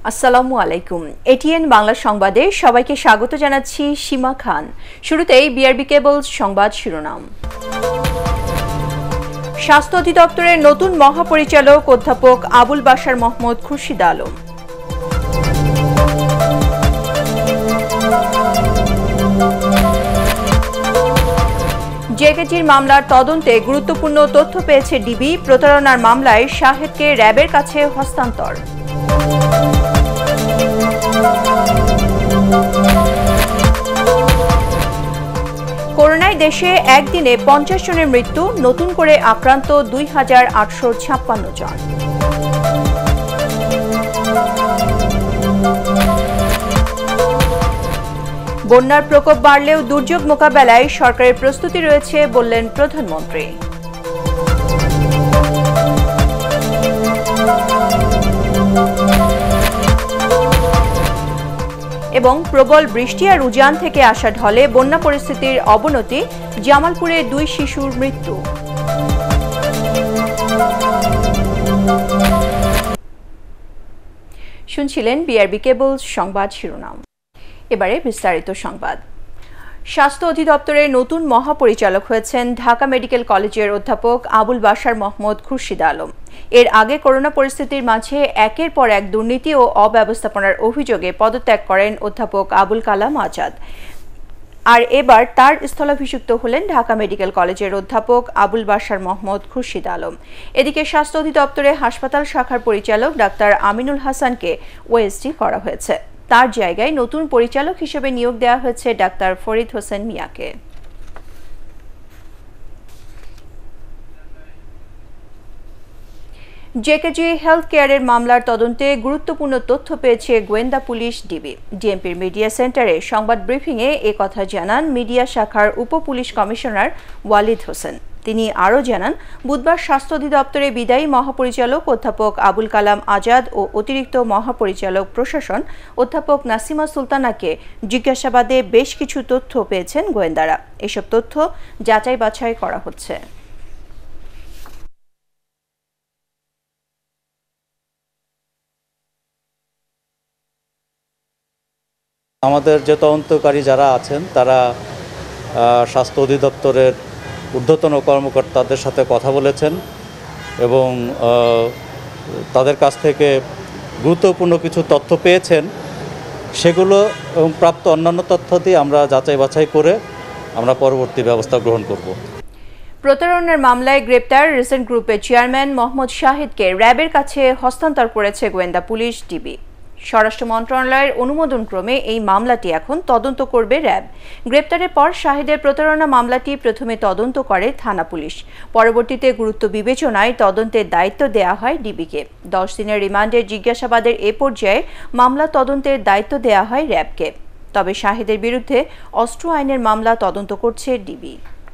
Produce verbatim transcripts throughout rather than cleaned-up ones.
আসসালামু আলাইকুম। এটিএন বাংলা সংবাদে সবাইকে স্বাগত জানাচ্ছি সীমা খান। শুরুতেই বিআরবি কেবলস সংবাদ শিরোনাম। স্বাস্থ্য অধিদপ্তরের নতুন মহাপরিচালক অধ্যাপক আবুল বাশার মোহাম্মদ খুরশিদ আলম। জেকেজির মামলার তদন্তে গুরুত্বপূর্ণ তথ্য পেয়েছে ডিবি। প্রতারণার মামলায় শাহেদকে র্যাবের কাছে হস্তান্তর। করোনায় দেশে একদিনে পঞ্চাশ জনের মৃত্যু, নতুন করে আক্রান্ত দুই হাজার আটশো ছাপ্পান্ন জন। বন্যার প্রকোপ বাড়লেও দুর্যোগ মোকাবেলায় সরকারের প্রস্তুতি রয়েছে বললেন প্রধানমন্ত্রী। এবং প্রবল বৃষ্টি আর উজান থেকে আসা ঢলে বন্যা পরিস্থিতির অবনতি, জামালপুরে দুই শিশুর মৃত্যু। শুনছিলেন বিআরবি কেবলস সংবাদ শিরোনাম। এবারে বিস্তারিত সংবাদ। স্বাস্থ্য অধিদপ্তরের নতুন মহাপরিচালক হয়েছেন ঢাকা মেডিকেল কলেজের অধ্যাপক আবুল বাশার মোহাম্মদ খুরশিদ আলম। এর আগে করোনা পরিস্থিতির মাঝে একের পর এক দুর্নীতি ও অব্যবস্থাপনার অভিযোগে পদত্যাগ করেন অধ্যাপক আবুল কালাম আজাদ। আর এবার তার স্থলাভিষিক্ত হলেন ঢাকা মেডিকেল কলেজের অধ্যাপক আবুল বাশার মোহাম্মদ খুরশিদ আলম। এদিকে স্বাস্থ্য অধিদপ্তরে হাসপাতাল শাখার পরিচালক ডাক্তার আমিনুল হাসানকে ওএসডি করা হয়েছে। তার জায়গায় নতুন পরিচালক হিসেবে নিয়োগ দেওয়া হয়েছে ডাক্তার ফরিদ হোসেন মিয়াকে। জেকেজি হেলথ কেয়ারের মামলার তদন্তে গুরুত্বপূর্ণ তথ্য পেয়েছে গোয়েন্দা পুলিশ ডিবি। ডিএমপির মিডিয়া সেন্টারে সংবাদ ব্রিফিংয়ে এ কথা জানান মিডিয়া শাখার উপ পুলিশ কমিশনার ওয়ালিদ হোসেন। তিনি আরও জানান, বুধবার স্বাস্থ্য অধিদপ্তরে বিদায়ী মহাপরিচালক অধ্যাপক আবুল কালাম আজাদ ও অতিরিক্ত মহাপরিচালক প্রশাসন অধ্যাপক নাসিমা সুলতানাকে জিজ্ঞাসাবাদে বেশ কিছু তথ্য পেয়েছেন গোয়েন্দারা। এসব তথ্য যাচাই বাছাই করা হচ্ছে। আমাদের যে তদন্তকারী যারা আছেন তারা স্বাস্থ্য অধিদপ্তরের ঊর্ধ্বতন কর্মকর্তাদের সাথে কথা বলেছেন এবং তাদের কাছ থেকে গুরুত্বপূর্ণ কিছু তথ্য পেয়েছেন। সেগুলো এবং প্রাপ্ত অন্যান্য তথ্য দিয়ে আমরা যাচাই বাছাই করে আমরা পরবর্তী ব্যবস্থা গ্রহণ করব। প্রতারণার মামলায় গ্রেপ্তার রিসেন্ট গ্রুপের চেয়ারম্যান মোহাম্মদ শাহিদকে র্যাবের কাছে হস্তান্তর করেছে গোয়েন্দা পুলিশ ডিবি। স্বরাষ্ট্র মন্ত্রণালয়ের অনুমোদন ক্রমে এই মামলাটি এখন তদন্ত করবে র্যাব। গ্রেপ্তারের পর শাহিদের প্রতারণা মামলাটি প্রথমে তদন্ত করে থানা পুলিশ। পরবর্তীতে গুরুত্ব বিবেচনায় তদন্তের দায়িত্ব দেয়া হয় ডিবিকে। দশ দিনের রিমান্ডের জিজ্ঞাসাবাদের এ পর্যায়ে মামলা তদন্তের দায়িত্ব দেয়া হয় র্যাবকে। তবে শাহিদের বিরুদ্ধে অস্ত্র আইনের মামলা তদন্ত করছে ডিবি।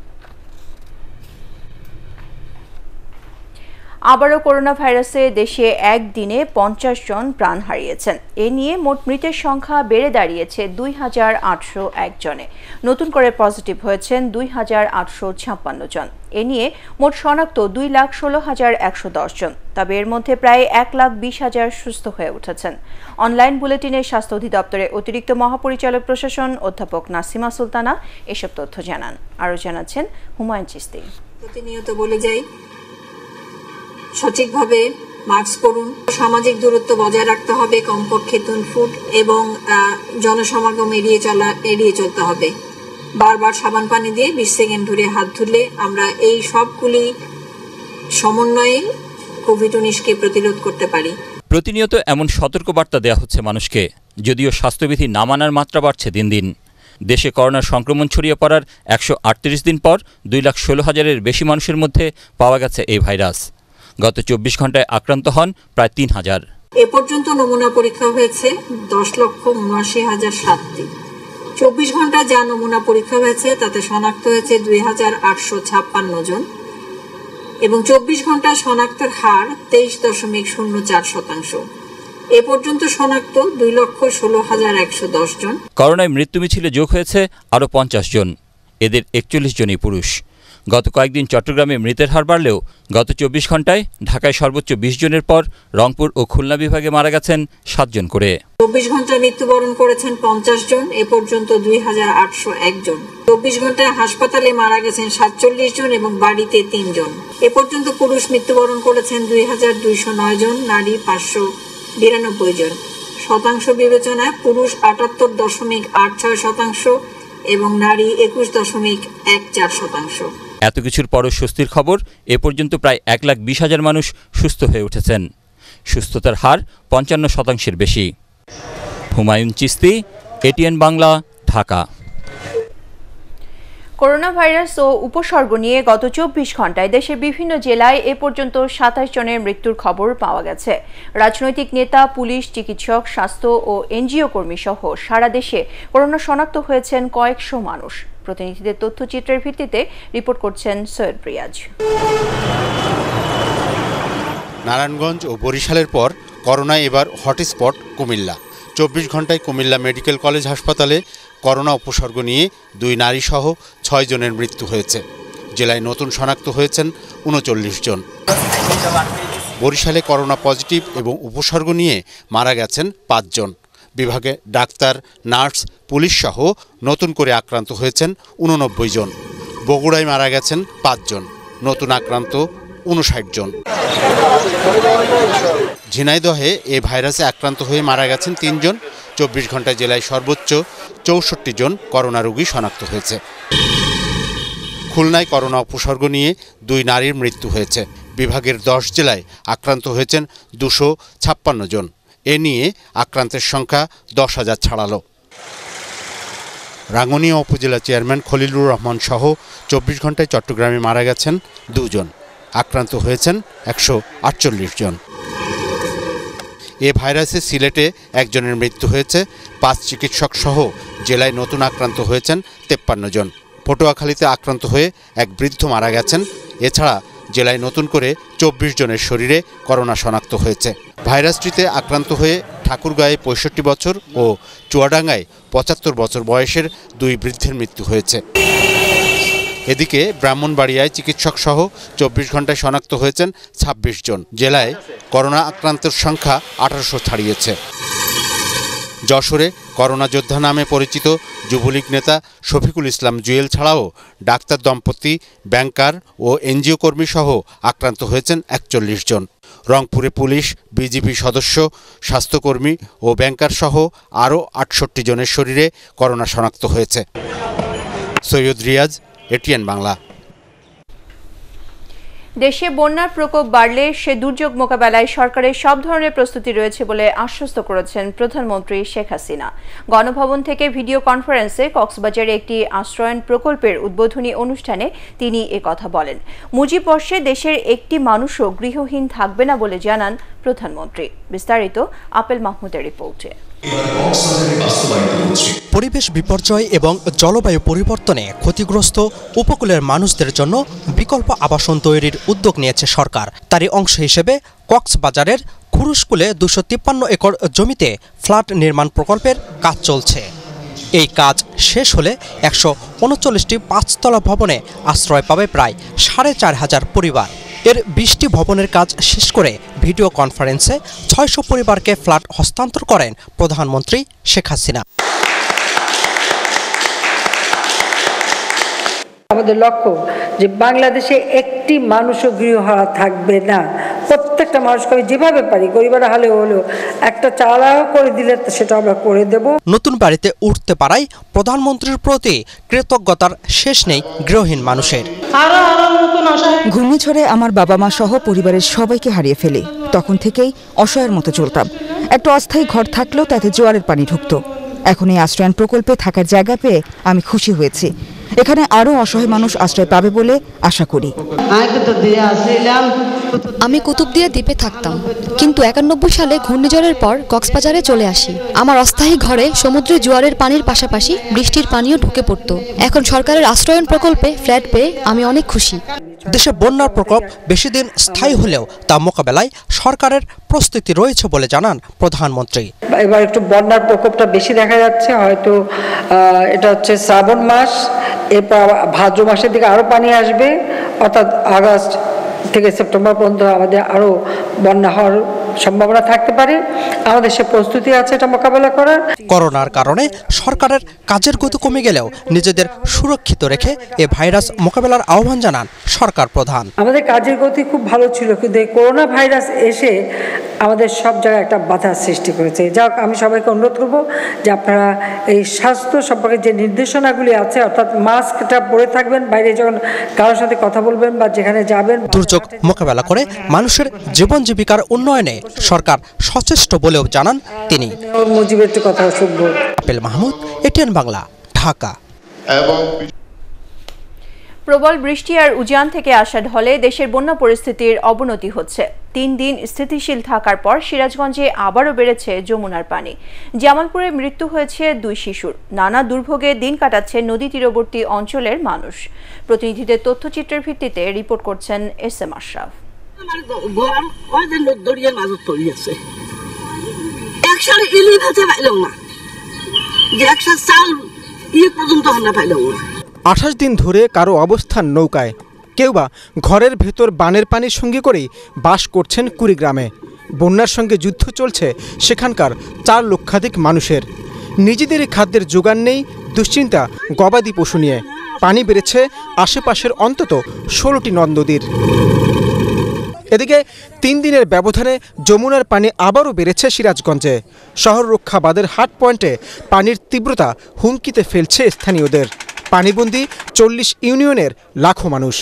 আবারও করোনা ভাইরাসে দেশে একদিনে পঞ্চাশ জন প্রাণ হারিয়েছেন। এ নিয়ে মোট মৃতের সংখ্যা বেড়ে দাঁড়িয়েছে দুই হাজার আটশো এক জনে। নতুন করে পজিটিভ হয়েছেন দুই হাজার আটশো ছাপ্পান্ন জন। এ নিয়ে মোট শনাক্ত দুই লাখ ষোলো হাজার একশো দশ জন। তবে এর মধ্যে প্রায় এক লাখ বিশ হাজার সুস্থ হয়ে উঠেছেন। অনলাইন বুলেটিনে স্বাস্থ্য অধিদপ্তরের অতিরিক্ত মহাপরিচালক প্রশাসন অধ্যাপক নাসিমা সুলতানা এসব তথ্য জানান। আরও জানাচ্ছেন হুমায়ুন চিস্তি। প্রতিনিয়ত বলে যাই, সঠিকভাবে মাস্ক পরুন, সামাজিক দূরত্ব বজায় রাখতে হবে, কমপক্ষে তিন ফুট এবং জনসমাগম এড়িয়ে চলা এড়িয়ে চলতে হবে। বারবার সাবান পানি দিয়ে বিশ সেকেন্ড ধরে হাত ধুলে আমরা এই সবগুলি সমন্বয়ে কোভিড উনিশকে প্রতিরোধ করতে পারি। প্রতিনিয়ত এমন সতর্কবার্তা দেওয়া হচ্ছে মানুষকে, যদিও স্বাস্থ্যবিধি না মানার মাত্রা বাড়ছে দিন দিন। দেশে করোনার সংক্রমণ ছড়িয়ে পড়ার একশো আটত্রিশ দিন পর দুই লাখ ষোলো হাজারের বেশি মানুষের মধ্যে পাওয়া গেছে এই ভাইরাস। গত চব্বিশ ঘন্টায় আক্রান্ত হন প্রায় তিন হাজার। এ পর্যন্ত নমুনা পরীক্ষা হয়েছে দশ লক্ষ উনআশি হাজার সাতটি। চব্বিশ ঘন্টা যা নমুনা পরীক্ষা হয়েছে তাতে শনাক্ত হয়েছে দুই হাজার আটশো ছাপ্পান্ন জন এবং চব্বিশ ঘন্টা শনাক্তের হার তেইশ দশমিক শূন্য চার শতাংশ। এ পর্যন্ত শনাক্ত দুই লক্ষ ষোলো হাজার একশো দশ জন। করোনায় মৃত্যু মিছিলে যোগ হয়েছে আরও পঞ্চাশ জন। এদের একচল্লিশ জনই পুরুষ। গত কয়েকদিন চট্টগ্রামে মৃতের হার বাড়লেও গত চব্বিশ ঘন্টায় ঢাকায় সর্বোচ্চ বিশ জনের পর রংপুর ও খুলনা বিভাগে মারা গেছেন সাতজন করে। চব্বিশ ঘন্টায় মৃত্যুবরণ করেছেন পঞ্চাশ জন, এ পর্যন্ত দুই হাজার আটশো এক জন। চব্বিশ ঘন্টায় হাসপাতালে মারা গেছেন সাতচল্লিশ জন এবং বাড়িতে তিন জন। এ পর্যন্ত পুরুষ মৃত্যুবরণ করেছেন দুই হাজার দুইশো নয় জন, নারী পাঁচশো বিরানব্বই জন। শতাংশ বিবেচনায় পুরুষ আটাত্তর দশমিক আট ছয় শতাংশ এবং নারী একুশ দশমিক এক চার শতাংশ। এত কিছুর পরও স্বস্তির খবর, এ পর্যন্ত প্রায় এক লাখ বিশ হাজার মানুষ সুস্থ হয়ে উঠেছেন। সুস্থতার হার পঞ্চান্ন শতাংশের বেশি। Humayun Chishti, ATN Bangla, Dhaka. Corona virus ও উপসর্গ নিয়ে গত চব্বিশ ঘন্টায় দেশের বিভিন্ন জেলায় এ পর্যন্ত সাতাশ জনের মৃত্যুর খবর পাওয়া গেছে। রাজনৈতিক নেতা, পুলিশ, চিকিৎসক, স্বাস্থ্য ও এনজিও কর্মী সহ সারা দেশে করোনা শনাক্ত হয়েছেন কয়েকশো মানুষ। প্রতিনিধিদের তথ্যচিত্রের ভিত্তিতে রিপোর্ট করছেন সৈয়দ রিয়াজ। নারায়ণগঞ্জ ও বরিশালের পর করোনায় এবার হটস্পট কুমিল্লা। চব্বিশ ঘন্টায় কুমিল্লা মেডিকেল কলেজ হাসপাতালে করোনা উপসর্গ নিয়ে দুই নারী সহ ছয় জনের মৃত্যু হয়েছে। জেলায় নতুন শনাক্ত হয়েছেন উনচল্লিশ জন। বরিশালে করোনা পজিটিভ এবং উপসর্গ নিয়ে মারা গেছেন পাঁচজন। বিভাগে ডাক্তার, নার্স, পুলিশ সহ নতুন করে আক্রান্ত হয়েছেন উননব্বই জন। বগুড়ায় মারা গেছেন পাঁচজন, নতুন আক্রান্ত উনষাট জন। ঝিনাইদহে এ ভাইরাসে আক্রান্ত হয়ে মারা গেছেন তিনজন। চব্বিশ ঘন্টায় জেলায় সর্বোচ্চ চৌষট্টি জন করোনা রোগী শনাক্ত হয়েছে। খুলনায় করোনা উপসর্গ নিয়ে দুই নারীর মৃত্যু হয়েছে। বিভাগের দশ জেলায় আক্রান্ত হয়েছেন দুশো ছাপ্পান্ন জন। এ নিয়ে আক্রান্তের সংখ্যা দশ হাজার ছাড়ালো। রাঙ্গুনিয়া উপজেলা চেয়ারম্যান খলিলুর রহমান সহ চব্বিশ ঘন্টায় চট্টগ্রামে মারা গেছেন দুজন। আক্রান্ত হয়েছেন একশো আটচল্লিশ জন। এ ভাইরাসে সিলেটে একজনের মৃত্যু হয়েছে। পাঁচ চিকিৎসক সহ জেলায় নতুন আক্রান্ত হয়েছেন তেপ্পান্ন জন। পটুয়াখালীতে আক্রান্ত হয়ে এক বৃদ্ধ মারা গেছেন। এছাড়া জেলায় নতুন করে চব্বিশ জনের শরীরে করোনা শনাক্ত হয়েছে। ভাইরাসটিতে আক্রান্ত হয়ে ঠাকুরগাঁয়ে পঁয়ষট্টি বছর ও চুয়াডাঙ্গায় পঁচাত্তর বছর বয়সের দুই বৃদ্ধের মৃত্যু হয়েছে। এদিকে ব্রাহ্মণবাড়িয়ায় চিকিৎসক সহ চব্বিশ ঘন্টায় শনাক্ত হয়েছেন ছাব্বিশ জন। জেলায় করোনা আক্রান্তের সংখ্যা আঠারোশো ছাড়িয়েছে। যশোরে করোনা যোদ্ধা নামে পরিচিত যুবলীগ নেতা শফিকুল ইসলাম জুয়েল ছাড়াও ডাক্তার দম্পতি, ব্যাংকার ও এনজিও কর্মী সহ আক্রান্ত হয়েছেন একচল্লিশ জন। রংপুরে পুলিশ, বিজিবি সদস্য, স্বাস্থ্যকর্মী ও ব্যাংকার সহ আরও আটষট্টি জনের শরীরে করোনা শনাক্ত হয়েছে। সৈয়দ রিয়াজ, এটিএন বাংলা। দেশে বন্যার প্রকোপ বাড়লে সে দুর্যোগ মোকাবেলায় সরকারের সব ধরনের প্রস্তুতি রয়েছে বলে আশ্বস্ত করেছেন প্রধানমন্ত্রী শেখ হাসিনা। গণভবন থেকে ভিডিও কনফারেন্সে কক্সবাজারে একটি আশ্রয়ণ প্রকল্পের উদ্বোধনী অনুষ্ঠানে তিনি একথা বলেন। মুজিববর্ষে দেশের একটি মানুষও গৃহহীন থাকবে না বলে জানান প্রধানমন্ত্রী। বিস্তারিত আপেল মাহমুদের রিপোর্টে। পরিবেশ বিপর্যয় এবং জলবায়ু পরিবর্তনে ক্ষতিগ্রস্ত উপকূলের মানুষদের জন্য বিকল্প আবাসন তৈরির উদ্যোগ নিয়েছে সরকার। তারই অংশ হিসেবে কক্সবাজারের খুরুশকুলে দুশো তিপ্পান্ন একর জমিতে ফ্ল্যাট নির্মাণ প্রকল্পের কাজ চলছে। এই কাজ শেষ হলে একশো উনচল্লিশটি পাঁচতলা ভবনে আশ্রয় পাবে প্রায় সাড়ে চার হাজার পরিবার। এর বিশটি ভবনের কাজ শেষ করে ভিডিও কনফারেন্সে ছয়শো পরিবারকে ফ্ল্যাট হস্তান্তর করেন প্রধানমন্ত্রী শেখ হাসিনা। আমাদের লক্ষ্য যে বাংলাদেশে একটি মানুষও গৃহহারা থাকবে না। প্রত্যেকটা মানুষকে আমি যেভাবে পারি, গরিবের হালে হলেও একটা চালাও করে দিলে সেটা আমরা করে দেব। নতুন বাড়িতে উঠতে পারায় প্রধানমন্ত্রীর প্রতি কৃতজ্ঞতার শেষ নেই গৃহহীন মানুষের। ঘূর্ণিঝড়ে আমার বাবা মা সহ পরিবারের সবাইকে হারিয়ে ফেলি। তখন থেকেই অসহায়ের মতো চলতাম। একটা অস্থায়ী ঘর থাকলেও তাতে জোয়ারের পানি ঢুকতো। এখন এই আশ্রয়ণ প্রকল্পে থাকার জায়গা পেয়ে আমি খুশি হয়েছি। এখানে আরো অসহায় মানুষ আশ্রয় পাবে বলে আশা করি। আমি কুতুবদিয়া দ্বীপে থাকতাম, কিন্তু একানব্বই সালে ঘূর্ণিঝড়ের পর কক্সবাজারে চলে আসি। আমার অস্থায়ী ঘরে সমুদ্রের জোয়ারের পানির পাশাপাশি বৃষ্টির পানিও ঢুকে পড়তো। এখন সরকারের আশ্রয়ণ প্রকল্পে ফ্ল্যাট পেয়ে আমি অনেক খুশি। দেশে বন্যার প্রকোপ বেশি দিন স্থায়ী হলেও তা মোকাবেলায় সরকারের প্রস্তুতি রয়েছে বলে জানান প্রধানমন্ত্রী। এবার একটু বন্যার প্রকোপটা বেশি দেখা যাচ্ছে, হয়তো এটা হচ্ছে শ্রাবণ মাস এরপর ভাদ্র মাসের দিকে আরও পানি আসবে, অর্থাৎ আগস্ট থেকে সেপ্টেম্বর পর্যন্ত আমাদের আরও বন্যা হওয়ার সম্ভাবনা থাকতে পারে। আমাদের সে প্রস্তুতি আছে এটা মোকাবেলা করার। করোনার কারণে সরকারের কাজের গতি কমে গেলেও নিজেদের সুরক্ষিত রেখে এ ভাইরাস মোকাবেলার আহ্বান জানান সরকার প্রধান। আমাদের কাজের গতি খুব ভালো ছিল, কিন্তু এই করোনা ভাইরাস এসে আমাদের সব জায়গায় একটা বাধার সৃষ্টি করেছে। যাক, আমি সবাইকে অনুরোধ করব যে আপনারা এই স্বাস্থ্য সম্পর্কে যে নির্দেশনাগুলি আছে, অর্থাৎ মাস্কটা পরে থাকবেন, বাইরে যখন কারোর সাথে কথা বলবেন বা যেখানে যাবেন। দুর্যোগ মোকাবেলা করে মানুষের জীবন জীবিকার উন্নয়নে সরকার সচেষ্ট বলেও জানান তিনি। মুজিবের একটু কথা শুনবো। আপেল মাহমুদ, এটিএন বাংলা, ঢাকা। প্রবল বৃষ্টি আর উজান থেকে আসা ঢলে দেশের বন্যা পরিস্থিতির অবনতি হচ্ছে। তিন দিন স্থিতিশীল থাকার পর সিরাজগঞ্জে আবারও বেড়েছে যমুনার পানি। জামালপুরে মৃত্যু হয়েছে দুই শিশুর। নানা দুর্ভোগে দিন কাটাচ্ছে নদী তীরবর্তী অঞ্চলের মানুষ। প্রতিনিধিদের তথ্যচিত্রের ভিত্তিতে রিপোর্ট করছেন এস এম আশরাফ। আঠাশ দিন ধরে কারো অবস্থান নৌকায়, কেউ বা ঘরের ভেতর বানের পানির সঙ্গে করেই বাস করছেন কুড়িগ্রামে। বন্যার সঙ্গে যুদ্ধ চলছে সেখানকার চার লক্ষাধিক মানুষের। নিজেদেরই খাদ্যের জোগান নেই, দুশ্চিন্তা গবাদি পশু নিয়ে। পানি বেড়েছে আশেপাশের অন্তত ষোলোটি নদ নদীর। এদিকে তিন দিনের ব্যবধানে যমুনার পানি আবারও বেড়েছে সিরাজগঞ্জে। শহর রক্ষা বাঁধের হাট পয়েন্টে পানির তীব্রতা হুমকিতে ফেলছে স্থানীয়দের। পানিবন্দী চল্লিশ ইউনিয়নের লাখো মানুষ।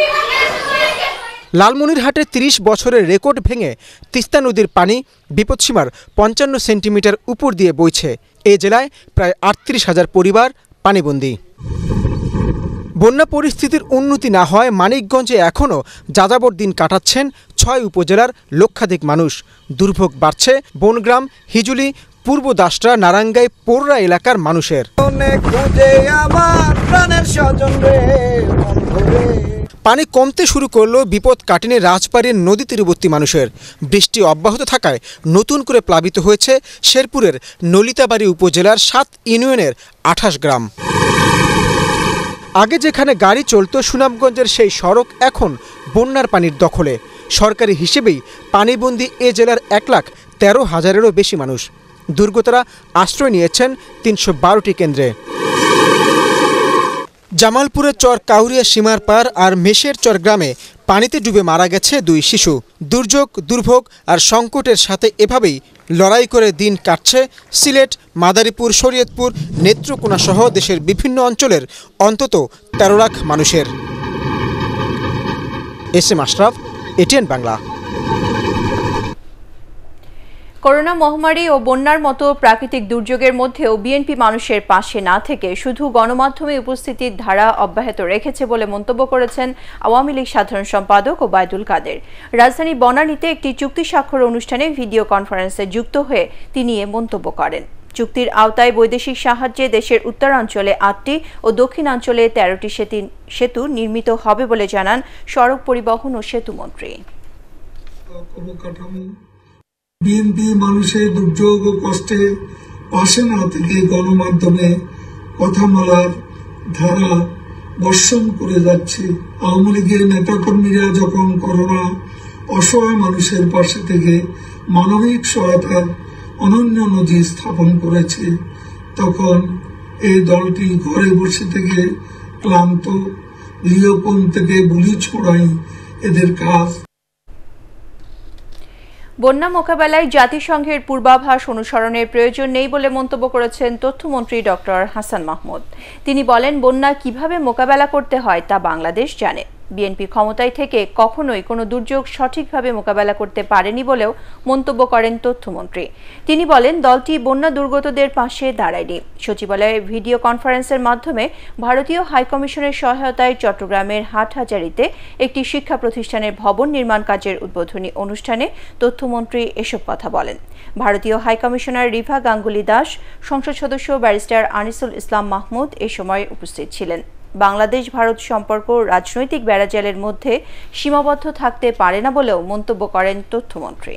লালমনিরহাটে তিরিশ বছরের রেকর্ড ভেঙে তিস্তা নদীর পানি বিপদসীমার পঞ্চান্ন সেন্টিমিটার উপর দিয়ে বইছে। এ জেলায় প্রায় আটত্রিশ হাজার পরিবার পানিবন্দী। বন্যা পরিস্থিতির উন্নতি না হয় মানিকগঞ্জে এখনও যাযাবর দিন কাটাচ্ছেন ছয় উপজেলার লক্ষাধিক মানুষ। দুর্ভোগ বাড়ছে বনগ্রাম, হিজুলি, পূর্ব দাসরা, নারাঙ্গাই, পোররা এলাকার মানুষের। পানি কমতে শুরু করলো বিপদ কাটিনে রাজবাড়ির নদী তীরবর্তী মানুষের। বৃষ্টি অব্যাহত থাকায় নতুন করে প্লাবিত হয়েছে শেরপুরের নলিতাবাড়ি উপজেলার সাত ইউনিয়নের আঠাশ গ্রাম। আগে যেখানে গাড়ি চলত সুনামগঞ্জের সেই সড়ক এখন বন্যার পানির দখলে। সরকারি হিসেবেই পানিবন্দী এ জেলার এক লাখ তেরো হাজারেরও বেশি মানুষ। দুর্গতরা আশ্রয় নিয়েছেন তিনশো বারোটি কেন্দ্রে। জামালপুরের চর কাউরিয়া সীমার পার আর মেশের চর গ্রামে পানিতে ডুবে মারা গেছে দুই শিশু। দুর্যোগ, দুর্ভোগ আর সংকটের সাথে এভাবেই লড়াই করে দিন কাটছে সিলেট, মাদারীপুর, শরীয়তপুর, নেত্রকোনা সহ দেশের বিভিন্ন অঞ্চলের অন্তত তেরো লাখ মানুষের। S M Ashraf, ATN Bangla. Corona মহামারী ও বন্যার মতো প্রাকৃতিক দুর্যোগের মধ্যেও বিএনপি মানুষের পাশে না থেকে শুধু গণমাধ্যমে উপস্থিতির ধারা অব্যাহত রেখেছে বলে মন্তব্য করেছেন আওয়ামী লীগ সাধারণ সম্পাদক ওবায়দুল কাদের। রাজধানী বনানীতে একটি চুক্তি স্বাক্ষর অনুষ্ঠানে ভিডিও কনফারেন্সে যুক্ত হয়ে তিনি এ মন্তব্য করেন। চুক্তির আওতায় বৈদেশিক সাহায্যে দেশের উত্তরাঞ্চলে আটটি ও দক্ষিণাঞ্চলে তেরোটি সেতু নির্মিত হবে বলে জানান সড়ক পরিবহন ও সেতুমন্ত্রী। বিএনপি মানুষের দুর্যোগ ও কষ্টে পাশে না থেকে গণমাধ্যমে কথা বলার ধারা বর্ষণ করে যাচ্ছে। আওয়ামী লীগের নেতাকর্মীরা যখন করোনা অসহায় মানুষের পাশে থেকে মানবিক সহায়তার অনন্য নজির স্থাপন করেছে, তখন এই দলটি ঘরে বসে থেকে ক্লান্ত, গৃহকোণ থেকে বুলি ছোড়াই এদের কাজ। বন্যা মোকাবেলায় জাতিসংঘের পূর্বাভাস অনুসরণের প্রয়োজন নেই বলে মন্তব্য করেছেন তথ্যমন্ত্রী ডক্টর হাসান মাহমুদ। তিনি বলেন, বন্যা কিভাবে মোকাবেলা করতে হয় তা বাংলাদেশ জানে। বিএনপি ক্ষমতায় থেকে কখনোই কোনো দুর্যোগ সঠিকভাবে মোকাবেলা করতে পারেনি বলেও মন্তব্য করেন তথ্যমন্ত্রী। তিনি বলেন, দলটি বন্যা দুর্গতদের পাশে দাঁড়ায়নি। সচিবালয়ে ভিডিও কনফারেন্সের মাধ্যমে ভারতীয় হাইকমিশনের সহায়তায় চট্টগ্রামের হাটহাজারীতে একটি শিক্ষা প্রতিষ্ঠানের ভবন নির্মাণ কাজের উদ্বোধনী অনুষ্ঠানে তথ্যমন্ত্রী এসব কথা বলেন। ভারতীয় হাইকমিশনার রিভা গাঙ্গুলি দাস, সংসদ সদস্য ব্যারিস্টার আনিসুল ইসলাম মাহমুদ এ সময় উপস্থিত ছিলেন। বাংলাদেশ ভারত সম্পর্ক রাজনৈতিক বেড়াজালের মধ্যে সীমাবদ্ধ থাকতে পারে না বলেও মন্তব্য করেন তথ্যমন্ত্রী।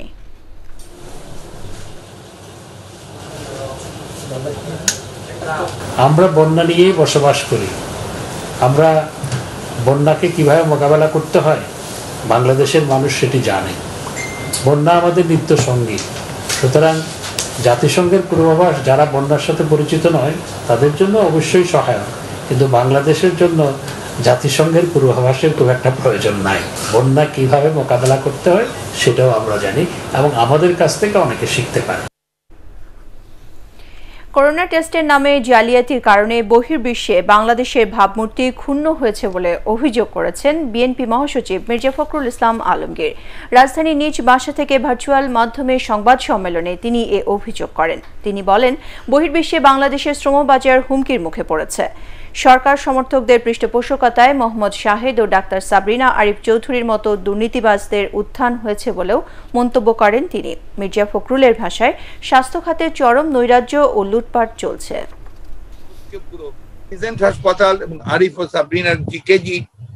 আমরা বন্যা নিয়ে বসবাস করি, আমরা বন্যাকে কিভাবে মোকাবেলা করতে হয় বাংলাদেশের মানুষ সেটি জানে। বন্যা আমাদের নিত্য সঙ্গী, সুতরাং জাতিসংঘের পূর্বাভাস যারা বন্যার সাথে পরিচিত নয় তাদের জন্য অবশ্যই সহায়ক, কিন্তু বাংলাদেশের জন্য জাতিসংঘের পূর্বাভাসের খুব একটা প্রয়োজন নাই। বন্যা কিভাবে মোকাবেলা করতে হয় সেটাও আমরা জানি এবং আমাদের কাছ থেকে অনেকে শিখতে পারে। করোনা টেস্টের নামে জালিয়াতির কারণে বহির্বিশ্বে বাংলাদেশের ভাবমূর্তি ক্ষুণ্ণ হয়েছে বলে অভিযোগ করেছেন বিএনপি মহাসচিব মির্জা ফখরুল ইসলাম আলমগীর। রাজধানীর নিজ বাসা থেকে ভার্চুয়াল মাধ্যমে সংবাদ সম্মেলনে তিনি এ অভিযোগ করেন। তিনি বলেন, বহির্বিশ্বে বাংলাদেশের শ্রমবাজার হুমকির মুখে পড়েছে। সরকার সমর্থকদের পৃষ্ঠপোষকতায় মোহাম্মদ শাহেদ ও ডাক্তার সাবরিনা আরিফ চৌধুরীর মতো দুর্নীতিবাজদের উত্থান হয়েছে বলেও মন্তব্য করেন তিনি। মির্জা ফখরুলের ভাষায়, স্বাস্থ্য খাতে চরম নৈরাজ্য ও লুটপাট চলছে। হাসপাতাল এবং আরিফ ও সাবরিনার জিকেজি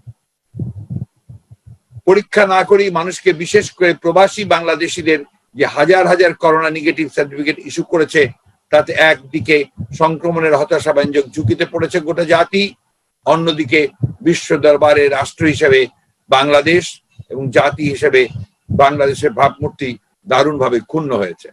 পরীক্ষা না করেই মানুষকে, বিশেষ করে প্রবাসী বাংলাদেশিদের যে হাজার হাজার করোনা নেগেটিভ সার্টিফিকেট ইস্যু করেছে, তাতে একদিকে সংক্রমণের হতাশাব্যঞ্জক ঝুঁকিতে পড়েছে গোটা জাতি, অন্যদিকে বিশ্ব দরবারে রাষ্ট্র হিসেবে বাংলাদেশ এবং জাতি হিসেবে বাংলাদেশের ভাবমূর্তি দারুণভাবে ক্ষুণ্ণ হয়েছে।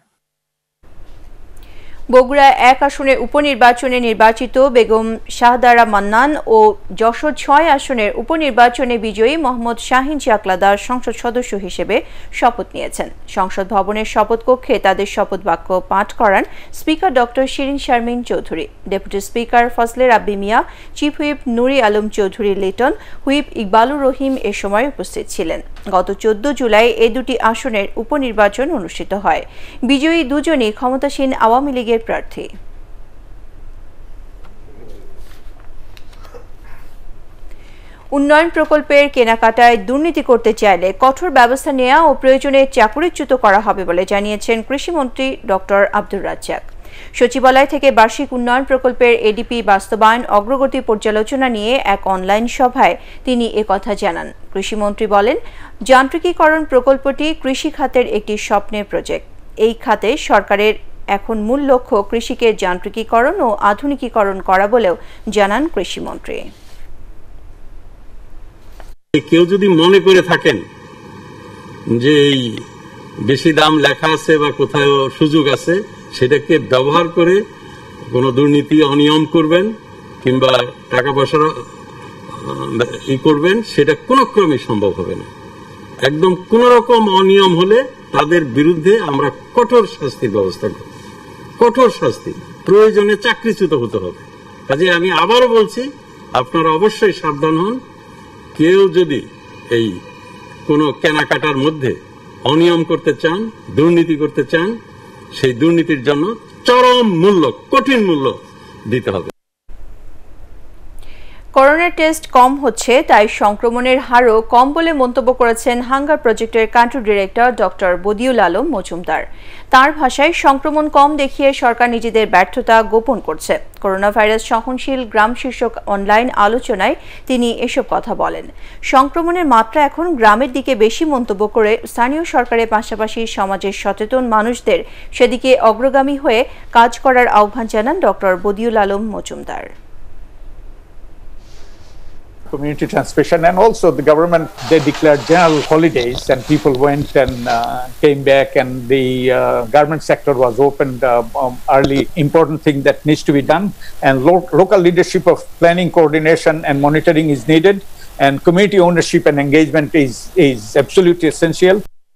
বগুড়া এক আসনের উপনির্বাচনে নির্বাচিত বেগম শাহদারা মান্নান ও যশোর ছয় আসনের উপনির্বাচনে বিজয়ী মোহাম্মদ শাহিন চাকলাদার সংসদ সদস্য হিসেবে শপথ নিয়েছেন। সংসদ ভবনের শপথ কক্ষে তাদের শপথ বাক্য পাঠ করান speaker doctor Shirin Sharmin Chowdhury. Deputy speaker Fazle Rabbi Miah, chief whip Nuri Alam Chowdhury Liton, whip Iqbalur Rahim এ সময় উপস্থিত ছিলেন। গত চোদ্দ জুলাই এ দুটি আসনের উপনির্বাচন অনুষ্ঠিত হয়। বিজয়ী দুজনই ক্ষমতাসীন আওয়ামী লীগের প্রার্থী। উন্নয়ন প্রকল্পের কেনাকাটায় দুর্নীতি করতে চাইলে কঠোর ব্যবস্থা নেওয়া ও প্রয়োজনে চাকরিচ্যুত করা হবে বলে জানিয়েছেন কৃষিমন্ত্রী ডক্টর আব্দুর রাজ্জাক। সচিবালয় থেকে বার্ষিক উন্নয়ন প্রকল্পের এডিপি বাস্তবায়ন অগ্রগতি পর্যালোচনা নিয়ে এক অনলাইন সভায় তিনি একথা জানান। কৃষিমন্ত্রী বলেন, যান্ত্রিকীকরণ প্রকল্পটি কৃষি খাতের একটি স্বপ্নের প্রজেক্ট। এই খাতে সরকারের এখন মূল লক্ষ্য কৃষিকে যান্ত্রিকীকরণ ও আধুনিকীকরণ করা বলেও জানান কৃষিমন্ত্রী। কেউ যদি মনে করে থাকেন যে এই বেশি দাম লেখা আছে বা কোথাও সুযোগ আছে, সেটাকে ব্যবহার করে কোনো দুর্নীতি অনিয়ম করবেন কিংবা টাকা পয়সার ই করবেন, সেটা কোনো ক্রমে সম্ভব হবে না। একদম কোন রকম অনিয়ম হলে তাদের বিরুদ্ধে আমরা কঠোর শাস্তির ব্যবস্থা করব, কঠোর শাস্তি, প্রয়োজনে চাকরিচ্যুত হতে হবে। কাজে আমি আবারও বলছি, আপনারা অবশ্যই সাবধান হন। কেউ যদি এই কোনো কেনাকাটার মধ্যে অনিয়ম করতে চান, দুর্নীতি করতে চান, সেই দুর্নীতির জন্য চরম মূল্য, কঠিন মূল্য দিতে হবে। করোনা টেস্ট কম হচ্ছে, তাই সংক্রমণের হারও কম বলে মন্তব্য করেছেন হাঙ্গার প্রজেক্টের country director doctor Badiul Alam Majumdar. তার ভাষায়, সংক্রমণ কম দেখিয়ে সরকার নিজেদের ব্যর্থতা গোপন করছে। করোনা ভাইরাস সহনশীল গ্রাম শীর্ষক অনলাইন আলোচনায় তিনি এসব কথা বলেন। সংক্রমণের মাত্রা এখন গ্রামের দিকে বেশি মন্তব্য করে স্থানীয় সরকারের পাশাপাশি সমাজের সচেতন মানুষদের সেদিকে অগ্রগামী হয়ে কাজ করার আহ্বান জানান doctor Badiul Alam Majumdar. Community transmission, and also the government, they declared general holidays and people went and uh, came back, and the uh, garment sector was opened uh, um, early. Important thing that needs to be done, and lo local leadership of planning, coordination and monitoring is needed, and community ownership and engagement is is absolutely essential.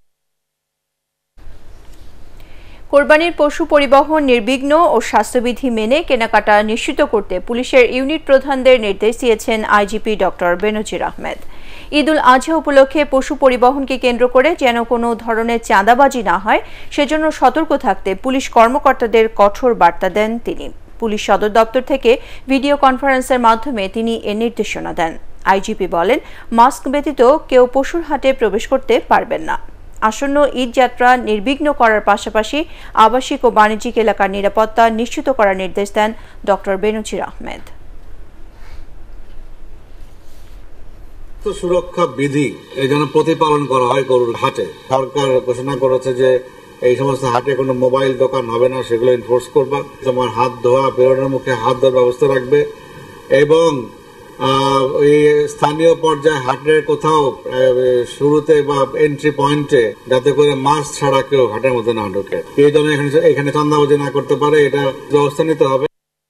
কোরবানির পশু পরিবহন নির্বিঘ্ন ও স্বাস্থ্যবিধি মেনে কেনাকাটা নিশ্চিত করতে পুলিশের ইউনিট প্রধানদের নির্দেশ দিয়েছেন আইজিপি ডক্টর বেনজির আহমেদ। ঈদ উল আজহা উপলক্ষে পশু পরিবহনকে কেন্দ্র করে যেন কোনো ধরনের চাঁদাবাজি না হয়, সেজন্য সতর্ক থাকতে পুলিশ কর্মকর্তাদের কঠোর বার্তা দেন তিনি। পুলিশ সদর দপ্তর থেকে ভিডিও কনফারেন্সের মাধ্যমে তিনি এ নির্দেশনা দেন। আইজিপি বলেন, মাস্ক ব্যতীত কেউ পশুর হাটে প্রবেশ করতে পারবেন না। আসন্ন ঈদ যাত্রা নির্বিঘ্ন করার পাশাপাশি আবাসিক ও বাণিজ্যিক এলাকার নিরাপত্তা নিশ্চিত করার নির্দেশ দেন ডক্টর বেনজির আহমেদ। সুরক্ষা বিধি এই জন্য প্রতিপালন করা হয় গরুর হাটে। সরকার ঘোষণা করেছে যে এই সমস্ত হাটে কোনো মোবাইল দোকান হবে না, সেগুলো এনফোর্স করবা। তোমার হাত ধোয়া, বেরোনোর মুখে হাত ধোয়ার ব্যবস্থা রাখবে এবং ওই স্থানীয় পর্যায়ে হাটের কোথাও শুরুতে বা এন্ট্রি পয়েন্টে যাতে করে মাছ ছাড়া কেউ হাটের মধ্যে না ঢোকে, এই জন্য এখানে এখানে চাঁদাবাজি না করতে পারে, এটা ব্যবস্থা নিতে হবে।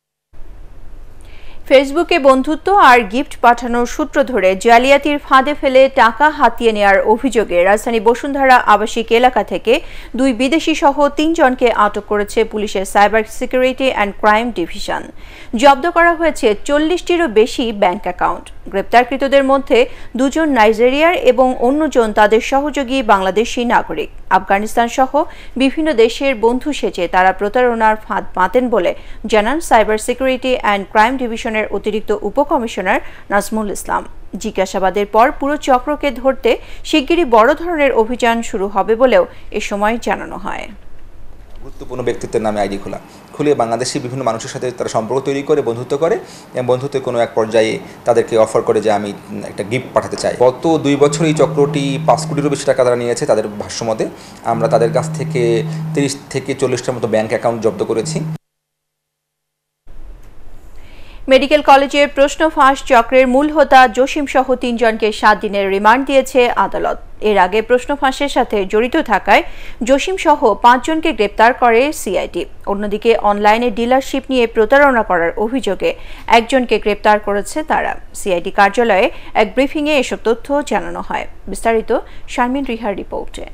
ফেসবুকে বন্ধুত্ব আর গিফট পাঠানোর সূত্র ধরে জালিয়াতির ফাঁদে ফেলে টাকা হাতিয়ে নেওয়ার অভিযোগে রাজধানী বসুন্ধরা আবাসিক এলাকা থেকে দুই বিদেশি সহ তিনজনকে আটক করেছে পুলিশের cyber security and crime division. জব্দ করা হয়েছে চল্লিশটিরও বেশি ব্যাংক অ্যাকাউন্ট। গ্রেপ্তারকৃতদের মধ্যে দুজন নাইজেরিয়ার এবং অন্যজন তাদের সহযোগী বাংলাদেশি নাগরিক। আফগানিস্তান সহ বিভিন্ন দেশের বন্ধু সেজে তারা প্রতারণার ফাঁদ পাতেন বলে জানান সাইবার সিকিউরিটি অ্যান্ড ক্রাইম ডিভিশনের অতিরিক্ত উপকমিশনার নাজমুল ইসলাম। জিজ্ঞাসাবাদের পর পুরো চক্রকে ধরতে শিগগিরই বড় ধরনের অভিযান শুরু হবে বলেও এ সময় জানানো হয়। গুরুত্বপূর্ণ ব্যক্তিত্বের নামে আইডি খোলা খুলে বাংলাদেশি বিভিন্ন মানুষের সাথে তারা সম্পর্ক তৈরি করে বন্ধুত্ব করে এবং বন্ধুত্বের কোনো এক পর্যায়ে তাদেরকে অফার করে যে আমি একটা গিফট পাঠাতে চাই। গত দুই বছর এই চক্রটি পাঁচ কোটিরও বেশি টাকা তারা নিয়েছে তাদের ভাষ্যমতে। আমরা তাদের কাছ থেকে তিরিশ থেকে চল্লিশটার মতো ব্যাংক অ্যাকাউন্ট জব্দ করেছি। মেডিকেল কলেজের প্রশ্ন ফাঁস চক্রের মূল হোতা জসিম সহ তিনজনকে সাত দিনের রিমান্ড দিয়েছে আদালত। এর আগে প্রশ্ন ফাঁসের সাথে জড়িত থাকায় জসিম সহ পাঁচজনকে গ্রেপ্তার করে সিআইডি। অন্যদিকে অনলাইনে ডিলারশিপ নিয়ে প্রতারণা করার অভিযোগে একজনকে গ্রেপ্তার করেছে তারা। সিআইডি কার্যালয়ে এক ব্রিফিংয়ে এসব তথ্য জানানো হয়। বিস্তারিত শারমিন রিহার রিপোর্টে।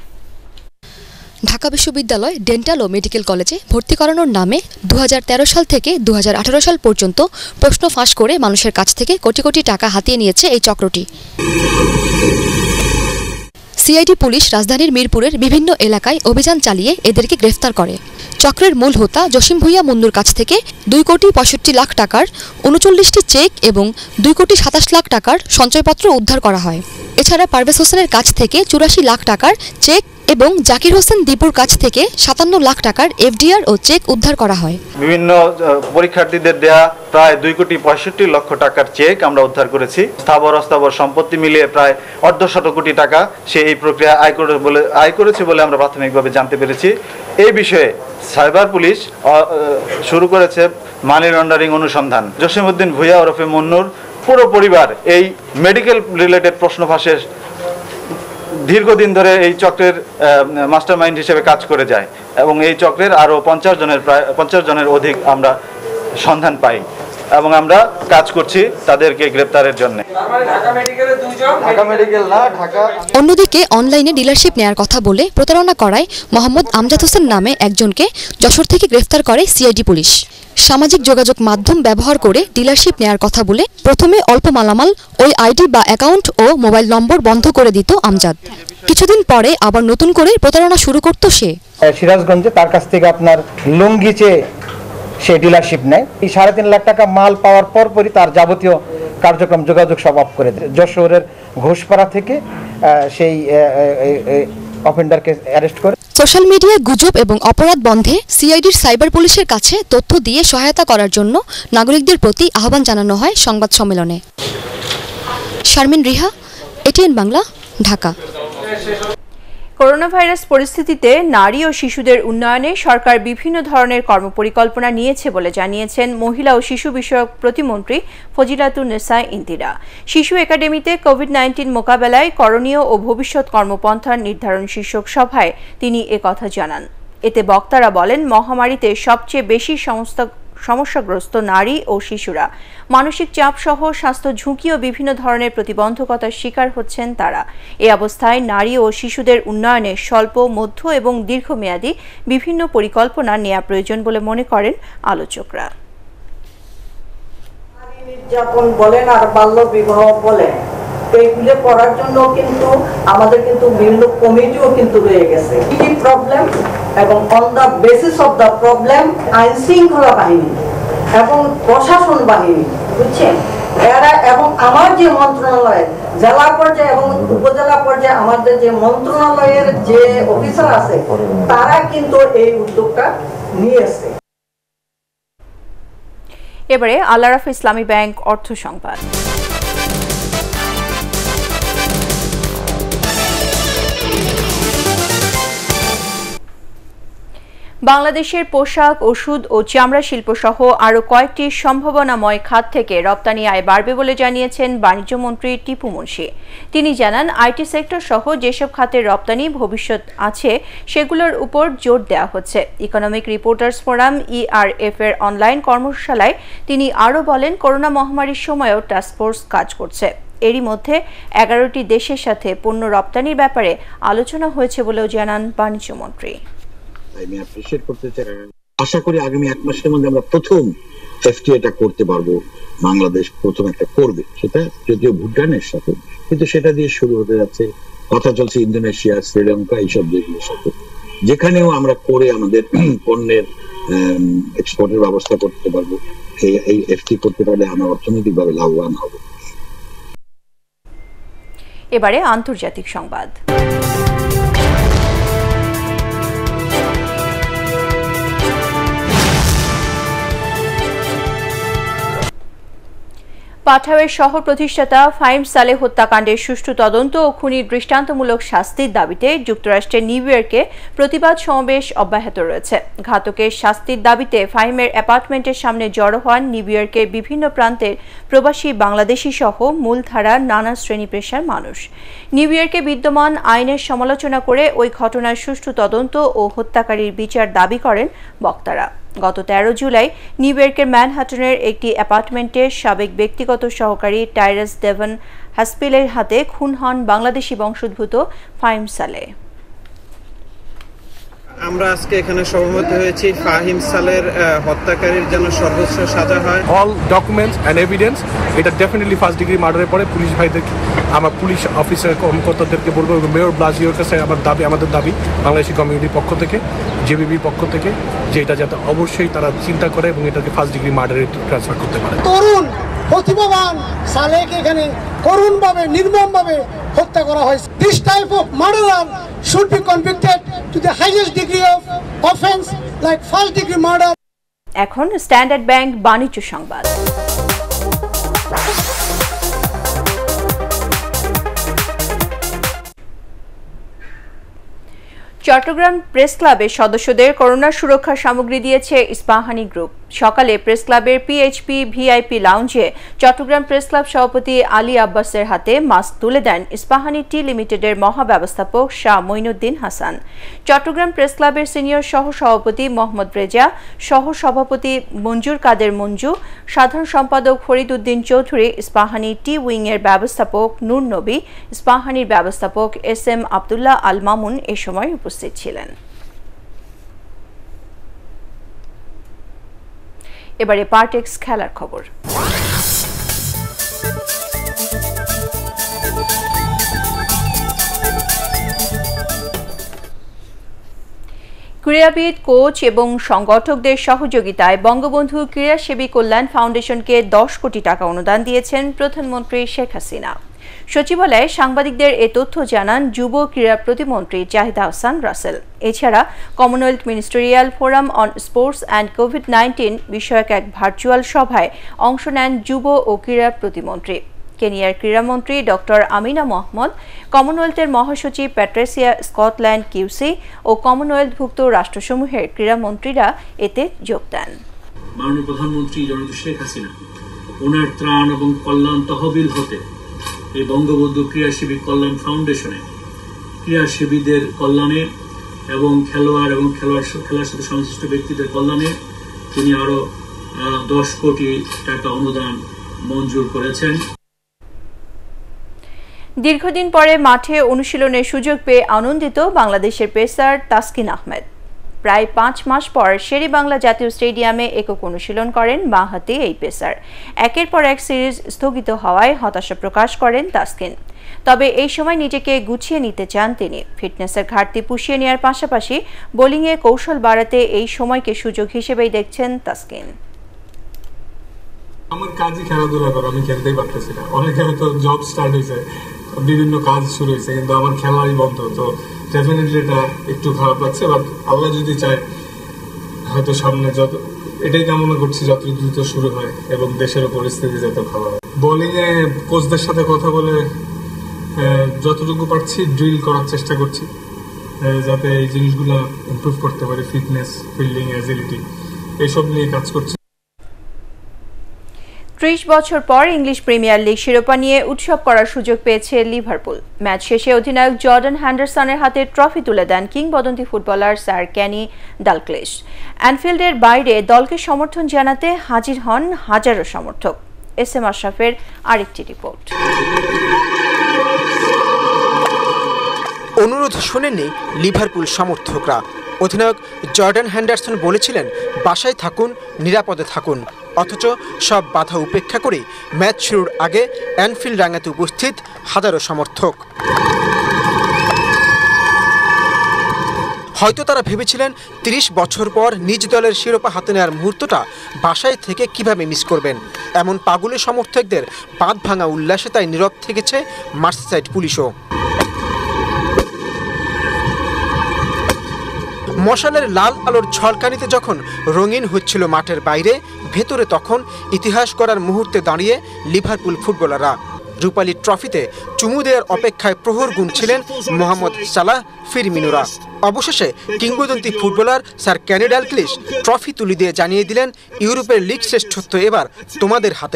ঢাকা বিশ্ববিদ্যালয় ডেন্টাল ও মেডিকেল কলেজে ভর্তি করানোর নামে দু হাজার তেরো সাল থেকে দু হাজার আঠারো সাল পর্যন্ত প্রশ্ন ফাঁস করে মানুষের কাছ থেকে কোটি কোটি টাকা হাতিয়ে নিয়েছে এই চক্রটি। সিআইডি পুলিশ রাজধানীর মিরপুরের বিভিন্ন এলাকায় অভিযান চালিয়ে এদেরকে গ্রেফতার করে। চক্রের মূল হোতা জসিম ভুইয়া মুন্নুর কাছ থেকে দুই কোটি পঁয়ষট্টি লাখ টাকার উনচল্লিশটি চেক এবং দুই কোটি সাতাশ লাখ টাকার সঞ্চয়পত্র উদ্ধার করা হয়। এছাড়া পারভেজ হোসেনের কাছ থেকে চুরাশি লাখ টাকার চেক এবং জাকির হোসেন দীপুর কাছ থেকে সাতান্ন লাখ টাকার এফডিআর ও চেক উদ্ধার করা হয়। বিভিন্ন পরীক্ষার্থীদের দেয়া প্রায় দুই কোটি পঁয়ষট্টি লক্ষ টাকার চেক আমরা উদ্ধার করেছি। স্থাবর অস্থাবর সম্পত্তি মিলিয়ে প্রায় অর্ধশত কোটি টাকা সে এই প্রক্রিয়া আয় করে বলে আয় করেছে বলে আমরা প্রাথমিকভাবে জানতে পেরেছি। এই বিষয়ে সাইবার পুলিশ শুরু করেছে মানি লন্ডারিং অনুসন্ধান। জসিমউদ্দিন ভুইয়া ওরফে মুন্নুর পুরো পরিবার এই মেডিকেল রিলেটেড প্রশ্ন ফাঁসের দীর্ঘদিন ধরে এই চক্রের মাস্টার মাইন্ড হিসেবে কাজ করে যায় এবং এই চক্রের আরও পঞ্চাশ জনের প্রায় পঞ্চাশ জনের অধিক আমরা সন্ধান পাই এবং আমরা কাজ করছি তাদেরকে গ্রেপ্তারের জন্য। অন্যদিকে অনলাইনে ডিলারশিপ নেয়ার কথা বলে প্রতারণা করায় মোহাম্মদ আমজাদ হোসেন নামে একজনকে যশোর থেকে গ্রেফতার করে সিআইডি পুলিশ। সামাজিক যোগাযোগ মাধ্যম ব্যবহার করে ডিলারশিপ নেয়ার কথা বলে প্রথমে অল্প মালামাল ওই আইডি বা অ্যাকাউন্ট ও মোবাইল নম্বর বন্ধ করে দিত আমজাদ। কিছুদিন পরে আবার নতুন করে প্রতারণা শুরু করত সে। সিরাজগঞ্জে তার কাছ থেকে আপনার লুঙ্গি চেয়ে সে ডিলারশিপ নেয়। এই সাড়ে তিন লাখ টাকা মাল পাওয়ার পর পরই তার যাবতীয় কার্যক্রম যোগাযোগ সব অফ করে দেয়। যশোরের ঘোষপাড়া থেকে সেই অফেন্ডারকে অ্যারেস্ট করে। সোশ্যাল মিডিয়ায় গুজব এবং অপরাধ বন্ধে সিআইডির সাইবার পুলিশের কাছে তথ্য দিয়ে সহায়তা করার জন্য নাগরিকদের প্রতি আহ্বান জানানো হয় সংবাদ সম্মেলনে। Sharmin Riha, ATN Bangla, Dhaka. Corona virus পরিস্থিতিতে নারী ও শিশুদের উন্নয়নে সরকার বিভিন্ন ধরনের কর্মপরিকল্পনা নিয়েছে বলে জানিয়েছেন মহিলা ও শিশু বিষয়ক প্রতিমন্ত্রী ফজিলাতুন্নেসা ইন্দিরা। শিশু একাডেমিতে কোভিড নাইন্টিন মোকাবেলায় করণীয় ও ভবিষ্যৎ কর্মপন্থার নির্ধারণ শীর্ষক সভায় তিনি একথা জানান। এতে বক্তারা বলেন, মহামারীতে সবচেয়ে বেশি সংস্থা সমস্যাগ্রস্ত নারী ও শিশুরা। মানসিক চাপ সহ স্বাস্থ্য ঝুঁকি ও বিভিন্ন ধরনের প্রতিবন্ধকতার শিকার হচ্ছেন তারা। এই অবস্থায় নারী ও শিশুদের উন্নয়নে স্বল্প, মধ্য এবং দীর্ঘমেয়াদী বিভিন্ন পরিকল্পনা নেওয়া প্রয়োজন বলে মনে করেন আলোচকরা। নির্যাতন বলেন আর বাল্য বিবাহ বলেন, এইগুলো করার জন্য কিন্তু আমাদের কিন্তু বিভিন্ন কমিটিও কিন্তু রয়ে গেছে। কি প্রবলেম এবং on the basis of the problem আইন শৃঙ্খলা বাহিনী এবং প্রশাসন বাহিনী, বুঝছেন, এরা এবং আমার যে মন্ত্রণালয় জেলা পর্যায়ে এবং উপজেলা পর্যায়ে আমাদের যে মন্ত্রণালয়ের যে অফিসার আছে তারা কিন্তু এই উদ্যোগটা নিয়েছে। এবারে আল আরাফা ইসলামী ব্যাংক অর্থ সংবাদ। বাংলাদেশের পোশাক, ওষুধ ও চামড়া শিল্প সহ আরও কয়েকটি সম্ভাবনাময় খাত থেকে রপ্তানি আয় বাড়বে বলে জানিয়েছেন বাণিজ্যমন্ত্রী টিপু মুনশি। তিনি জানান, আইটি সেক্টর সহ যেসব খাতের রপ্তানি ভবিষ্যৎ আছে সেগুলোর উপর জোর দেওয়া হচ্ছে। ইকোনমিক রিপোর্টার্স ফোরাম ইআরএফ এর অনলাইন কর্মশালায় তিনি আরও বলেন, করোনা মহামারীর সময়ও টাস্কফোর্স কাজ করছে। এরই মধ্যে এগারোটি দেশের সাথে পণ্য রপ্তানির ব্যাপারে আলোচনা হয়েছে বলেও জানান বাণিজ্যমন্ত্রী। আমি অ্যাপ্রিশিয়েট করতে চাই। আশা করি আগামী এক মাসের মধ্যে আমরা প্রথম এফটিএটা করতে পারবো। বাংলাদেশ প্রথম একটা করবে, সেটা যদিও ভুটানের সাথে, কিন্তু সেটা দিয়ে শুরু হতে যাচ্ছে। কথা চলছে ইন্দোনেশিয়া, শ্রীলঙ্কা, এইসব দেশগুলোর সাথে, যেখানেও আমরা করে আমাদের পণ্যের এক্সপোর্টের ব্যবস্থা করতে পারবো। এই এফটি করতে পারলে আমরা অর্থনৈতিকভাবে লাভবান হব। এবারে আন্তর্জাতিক সংবাদ। পাঠাওয়ের শহর প্রতিষ্ঠাতা ফাহিম সালেহ হত্যাকাণ্ডের সুষ্ঠু তদন্ত ও খুনির দৃষ্টান্তমূলক শাস্তির দাবিতে যুক্তরাষ্ট্রের নিউ ইয়র্কে প্রতিবাদ সমাবেশ অব্যাহত রয়েছে। ঘাতকের শাস্তির দাবিতে ফাহিমের অ্যাপার্টমেন্টের সামনে জড়ো হন নিউ ইয়র্কের বিভিন্ন প্রান্তের প্রবাসী বাংলাদেশি সহ মূলধারার নানা শ্রেণী পেশার মানুষ। নিউ ইয়র্কে বিদ্যমান আইনের সমালোচনা করে ওই ঘটনার সুষ্ঠু তদন্ত ও হত্যাকারীর বিচার দাবি করেন বক্তারা। গত তেরো জুলাই নিউ ইয়র্কের ম্যানহাটনের একটি অ্যাপার্টমেন্টের সাবেক ব্যক্তিগত সহকারী টাইরাস ডেভন হাসপিলের হাতে খুন হন বাংলাদেশি বংশোদ্ভূত ফাহিম সালেহ। আমরা আজকে এখানে সমবেত হয়েছি ফাহিম সালের হত্যাকারীর জন্য সর্বোচ্চ সাজা হয়। অল ডকুমেন্টস এন্ড এভিডেন্স, এটা ডেফিনেটলি ফার্স্ট ডিগ্রি মার্ডারের পরে পুলিশ ভাইদের, আমার পুলিশ অফিসার কর্মকর্তাদেরকে বলবো, মেয়র ব্লাজিওর কাছে আমার দাবি, আমাদের দাবি বাংলাদেশি কমিউনিটির পক্ষ থেকে, জেবিবির পক্ষ থেকে, যে এটা যাতে অবশ্যই তারা চিন্তা করে এবং এটাকে ফার্স্ট ডিগ্রি মার্ডারে ট্রান্সফার করতে পারে। তরুণ প্রতিভাবান সালেহকে এখানে করুণভাবে, নির্মমভাবে হত্যা করা হয়েছে। This type of murderer should be convicted to the highest degree of offense like first degree murder. এখন স্ট্যান্ডার্ড ব্যাংক বাণিজ্য সংবাদ। চট্টগ্রাম প্রেস ক্লাবের সদস্যদের করোনা সুরক্ষা সামগ্রী দিয়েছে ইস্পাহানি গ্রুপ। সকালে প্রেস ক্লাবের পিএইচপি ভিআইপি লাউঞ্জে চট্টগ্রাম প্রেস ক্লাব সভাপতি আলী আব্বাসের হাতে মাস্ক তুলে দেন ইস্পাহানি টি লিমিটেডের মহাব্যবস্থাপক শাহ মঈনুদ্দিন হাসান। চট্টগ্রাম প্রেস ক্লাবের সিনিয়র সহ সভাপতি মোহাম্মদ রেজা, সহ সভাপতি মঞ্জুর কাদের মঞ্জু, সাধারণ সম্পাদক ফরিদ উদ্দিন চৌধুরী, ইস্পাহানি টি উইং এর ব্যবস্থাপক নূর নবী, ইস্পাহানির ব্যবস্থাপক এস এম আবদুল্লাহ আল মামুন এ সময় উপস্থিত ছিলেন। এবারে পার্টেক্স খেলার খবর। ক্রীড়াবিদ, কোচ এবং সংগঠকদের সহযোগিতায় বঙ্গবন্ধু ক্রীড়াসেবী কল্যাণ ফাউন্ডেশনকে দশ কোটি টাকা অনুদান দিয়েছেন প্রধানমন্ত্রী শেখ হাসিনা। সচিবালয়ে সাংবাদিকদের এ তথ্য জানান যুব ক্রীড়া প্রতিমন্ত্রী জাহিদ হাসান রাসেল। এছাড়া commonwealth ministerial forum on sports and covid nineteen বিষয়ক এক ভার্চুয়াল সভায় অংশ নেন যুব ও ক্রীড়া প্রতিমন্ত্রী। কেনিয়ার ক্রীড়ামন্ত্রী ডক্টর আমিনা মোহাম্মদ, কমনওয়েলথের মহাসচিব প্যাট্রিসিয়া স্কটল্যান্ড কিউসি ও কমনওয়েলথভুক্ত রাষ্ট্রসমূহের ক্রীড়ামন্ত্রীরা এতে যোগ দেন। মাননীয় প্রধানমন্ত্রী জননেত্রী শেখ হাসিনা ওনার ত্রাণ এবং কল্যাণ তহবিল হতে এই বঙ্গবন্ধু ক্রীড়াসেবী কল্যাণ ফাউন্ডেশনে ক্রীড়াসেবীদের কল্যাণে এবং খেলোয়াড় এবং খেলোয়াড় খেলার সাথে সংশ্লিষ্ট ব্যক্তিদের কল্যাণে তিনি আরো দশ কোটি টাকা অনুদান মঞ্জুর করেছেন। দীর্ঘদিন পরে মাঠে অনুশীলনের সুযোগ পেয়ে আনন্দিত বাংলাদেশের পেসার তাসকিন আহমেদ। প্রায় পাঁচ মাস পর শেরেবাংলা জাতীয় স্টেডিয়ামে একক অনুশীলন করেন বাঁহাতি এই পেসার। একের পর এক সিরিজ স্থগিত হওয়ায় হতাশা প্রকাশ করেন তাসকিন। তবে এই সময় নিজেকে গুছিয়ে নিতে চান তিনি। ফিটনেসের ঘাটতি পুষিয়ে নেওয়ার পাশাপাশি বোলিংয়ে কৌশল বাড়াতে এই সময়কে সুযোগ হিসেবেই দেখছেন তাসকিন। আমার কাজই খেলাধুলা করা, আমি খেলতেই পারতেছি না। অনেকে হয়তো জব স্টার্ট হয়েছে, বিভিন্ন কাজ শুরু হয়েছে, কিন্তু আমার খেলাই বন্ধ। তো ডেফিনেটলি এটা একটু খারাপ লাগছে, বাট আল্লাহ যদি চায় হয়তো সামনে যত, এটাই কামনা করছি যত দ্রুত শুরু হয় এবং দেশের পরিস্থিতি যত ভালো হয়। বোলিংয়ে কোচদের সাথে কথা বলে যতটুকু পারছি ড্রিল করার চেষ্টা করছি, যাতে এই জিনিসগুলো ইমপ্রুভ করতে পারে, ফিটনেস, ফিল্ডিং, অ্যাজিলিটি, এইসব নিয়ে কাজ করছি। ত্রিশ বছর পর ইংলিশ প্রিমিয়ার লিগ শিরোপা নিয়ে উৎসব করার সুযোগ পেয়েছে লিভারপুল। ম্যাচ শেষে অধিনায়ক জর্ডান হ্যান্ডারসনের হাতে ট্রফি তুলে দেন কিংবদন্তি ফুটবলার স্যার ক্যানি ডালক্লিশ। অ্যানফিল্ডের বাইরে দলকে সমর্থন জানাতে হাজির হন হাজারো সমর্থক। এস এম আশরাফের আরেকটি রিপোর্ট। অনুরোধ শোনেননি লিভারপুল সমর্থকরা। অধিনায়ক জর্ডান হ্যান্ডারসন বলেছিলেন বাসায় থাকুন, নিরাপদে থাকুন, অথচ সব বাধা উপেক্ষা করে ম্যাচ শুরুর আগে অ্যানফিল্ড রাঙাতে উপস্থিত হাজারো সমর্থক। হয়তো তারা ভেবেছিলেন তিরিশ বছর পর নিজ দলের শিরোপা হাতে নেওয়ার মুহূর্তটা বাসায় থেকে কিভাবে মিস করবেন। এমন পাগলের সমর্থকদের বাঁধ ভাঙা উল্লাসে তাই নীরব থেকেছে মার্সিসাইড পুলিশও। মশালের লাল আলোর ঝলকানিতে যখন রঙিন হচ্ছিল মাঠের বাইরে, ভেতরে তখন ইতিহাস করার মুহূর্তে দাঁড়িয়ে লিভারপুল ফুটবলাররা। রূপালী ট্রফিতে চুমু দেওয়ার অপেক্ষায় প্রহর গুনছিলেন মোহাম্মদ সালাহ, ফিরমিনোরা। অবশেষে কিংবদন্তি footballer sir Kenny Dalglish trophy তুলে দিয়ে জানিয়ে দিলেন ইউরোপের লিগ শ্রেষ্ঠত্ব এবার তোমাদের হাতে।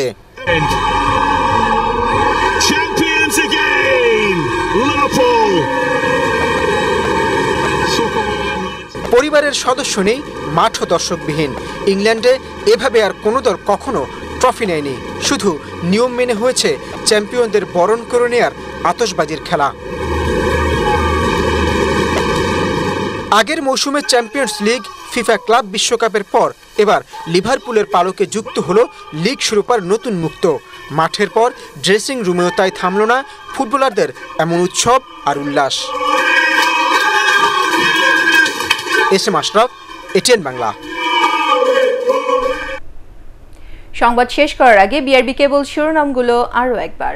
পরিবারের সদস্য নেই, মাঠও দর্শকবিহীন। ইংল্যান্ডে এভাবে আর কোনো দল কখনো ট্রফি নেয়নি। শুধু নিয়ম মেনে হয়েছে চ্যাম্পিয়নদের বরণ করে নেয়ার আতশবাজির খেলা। আগের মৌসুমে চ্যাম্পিয়ন্স লিগ, ফিফা ক্লাব বিশ্বকাপের পর এবার লিভারপুলের পালকে যুক্ত হলো লিগ শিরোপার নতুন মুক্ত। মাঠের পর ড্রেসিং রুমেও তাই থামল না ফুটবলারদের এমন উৎসব আর উল্লাস। S M Ashraf, ATN Bangla. সংবাদ শেষ করার আগে বিআরবি কেবল শিরোনামগুলো আরও একবার।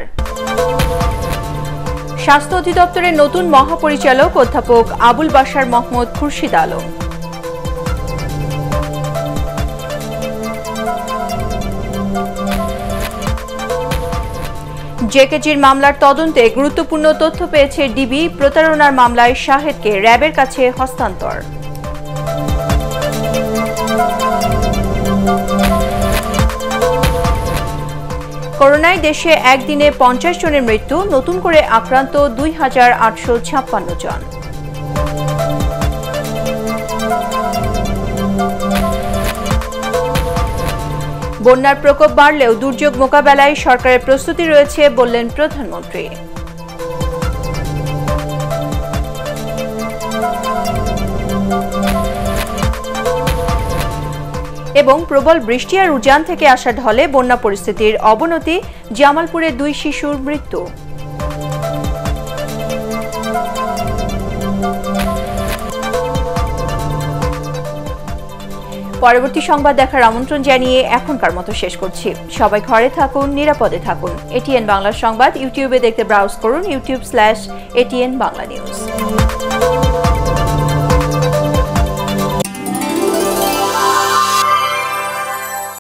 স্বাস্থ্য অধিদপ্তরের নতুন মহাপরিচালক অধ্যাপক আবুল বাশার মোহাম্মদ খুরশিদ আলম। জেকেজির মামলার তদন্তে গুরুত্বপূর্ণ তথ্য পেয়েছে ডিবি। প্রতারণার মামলায় শাহেদকে র্যাবের কাছে হস্তান্তর। করোনায় দেশে একদিনে পঞ্চাশ জনের মৃত্যু, নতুন করে আক্রান্ত দুই হাজার আটশো ছাপ্পান্ন জন। বন্যার প্রকোপ বাড়লেও দুর্যোগ মোকাবেলায় সরকারের প্রস্তুতি রয়েছে বললেন প্রধানমন্ত্রী। এবং প্রবল বৃষ্টি আর উজান থেকে আসা ঢলে বন্যা পরিস্থিতির অবনতি, জামালপুরে দুই শিশুর মৃত্যু। পরবর্তী সংবাদ দেখার আমন্ত্রণ জানিয়ে এখনকার মতো শেষ করছি। সবাই ঘরে থাকুন, নিরাপদে থাকুন। এটিএন বাংলা সংবাদ ইউটিউবে দেখতে ব্রাউজ করুন YouTube slash ATN Bangla news.